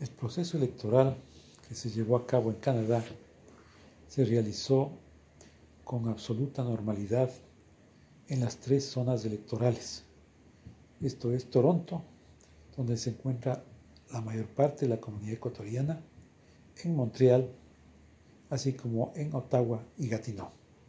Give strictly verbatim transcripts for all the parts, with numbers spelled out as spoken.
El proceso electoral que se llevó a cabo en Canadá se realizó con absoluta normalidad en las tres zonas electorales. Esto es Toronto, donde se encuentra la mayor parte de la comunidad ecuatoriana, en Montreal, así como en Ottawa y Gatineau.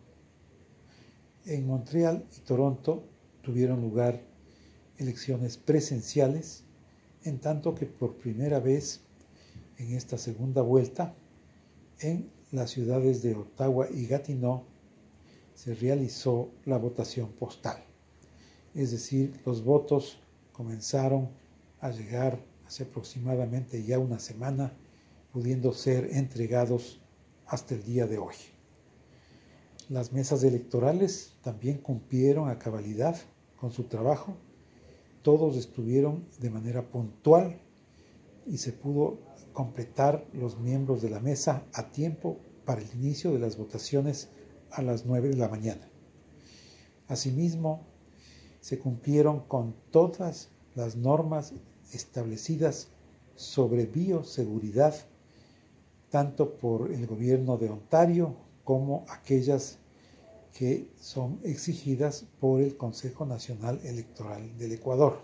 En Montreal y Toronto tuvieron lugar elecciones presenciales, en tanto que por primera vez en esta segunda vuelta, en las ciudades de Ottawa y Gatineau, se realizó la votación postal. Es decir, los votos comenzaron a llegar hace aproximadamente ya una semana, pudiendo ser entregados hasta el día de hoy. Las mesas electorales también cumplieron a cabalidad con su trabajo. Todos estuvieron de manera puntual y se pudo completar los miembros de la mesa a tiempo para el inicio de las votaciones a las nueve de la mañana. Asimismo, se cumplieron con todas las normas establecidas sobre bioseguridad, tanto por el gobierno de Ontario como aquellas que son exigidas por el Consejo Nacional Electoral del Ecuador.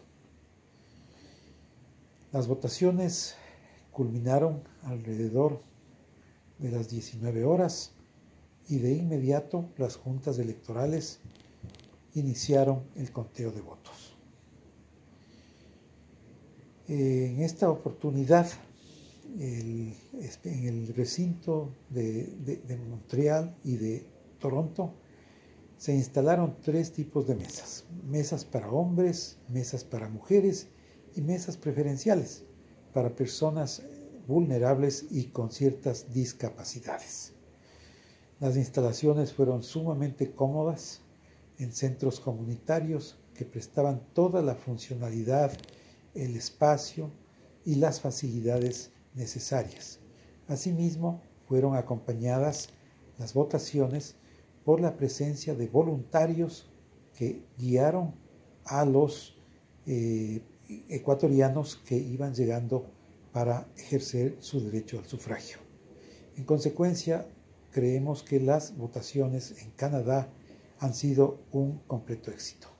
Las votaciones culminaron alrededor de las diecinueve horas y de inmediato las juntas electorales iniciaron el conteo de votos. En esta oportunidad, el, en el recinto de, de, de Montreal y de Toronto, se instalaron tres tipos de mesas: mesas para hombres, mesas para mujeres y mesas preferenciales para personas vulnerables y con ciertas discapacidades. Las instalaciones fueron sumamente cómodas en centros comunitarios que prestaban toda la funcionalidad, el espacio y las facilidades necesarias. Asimismo, fueron acompañadas las votaciones por la presencia de voluntarios que guiaron a los eh, ecuatorianos que iban llegando para ejercer su derecho al sufragio. En consecuencia, creemos que las votaciones en Canadá han sido un completo éxito.